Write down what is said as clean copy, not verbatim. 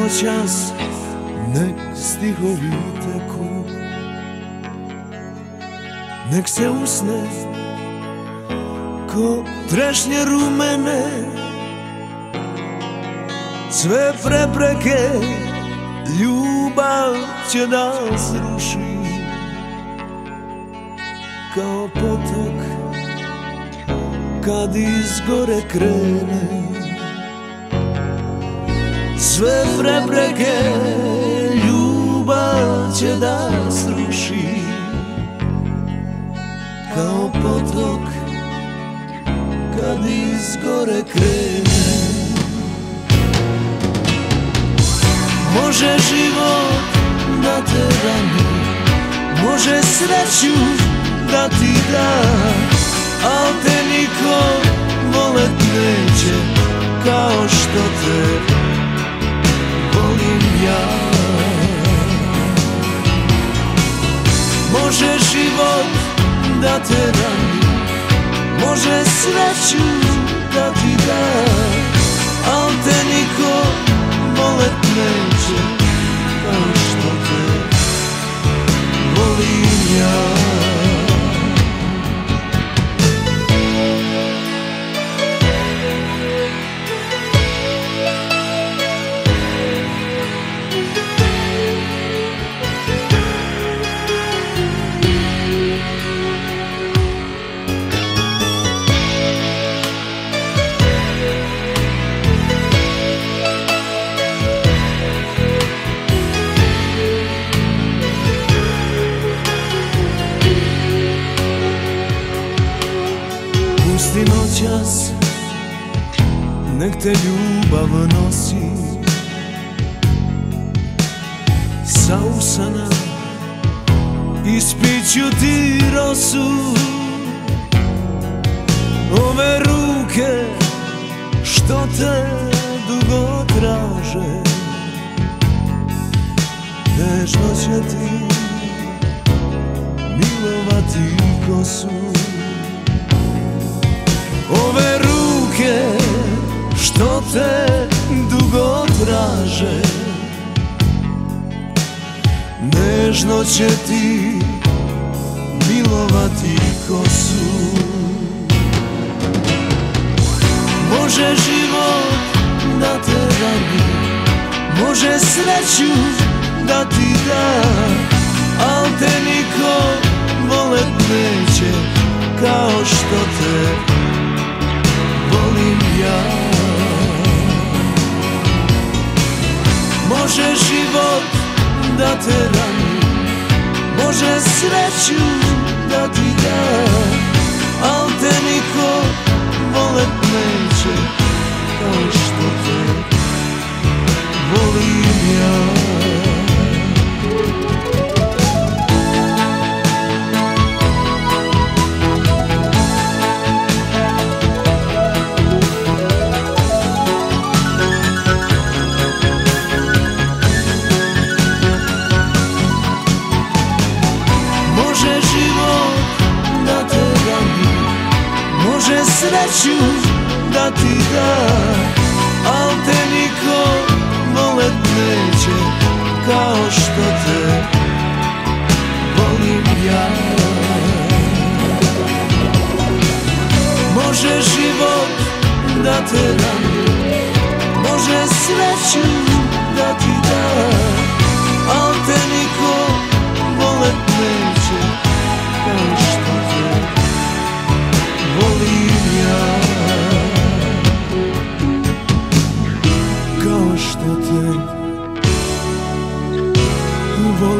noćas nek stihovi teku, nek se usne ko trešnje rumene, sve prepreke ljubav će da sruši, kao potok kad izgore krene. Sve prepreke ljubav će da sruši, kao potok kad izgore krene. Može život da te rani, može sreću da ti da, al te niko volet neće kao što te volim ja. Može život da te rani, može sreću da ti da, al te niko volet neće kao što te volim ja. Pusti noćas, nek te ljubav nosi, sa usana ispiću ti rosu. Ove ruke što te dugo traže, nežno će ti milovati kosu. Ove ruke što te dugo traže, nežno će ti milovati kosu. Može život da te rani, može sreću da ti da, al te niko volet neće kao što te volim ja. Može život da te rani, može sreću da ti da, al te niko volet neće kao što te volim ja. Može sreću da ti da, al te niko volet neće kao što te volim ja. Može život da te rani, može sreću da ti da, al te niko volet neće kao što te volim ja. Kao što te volim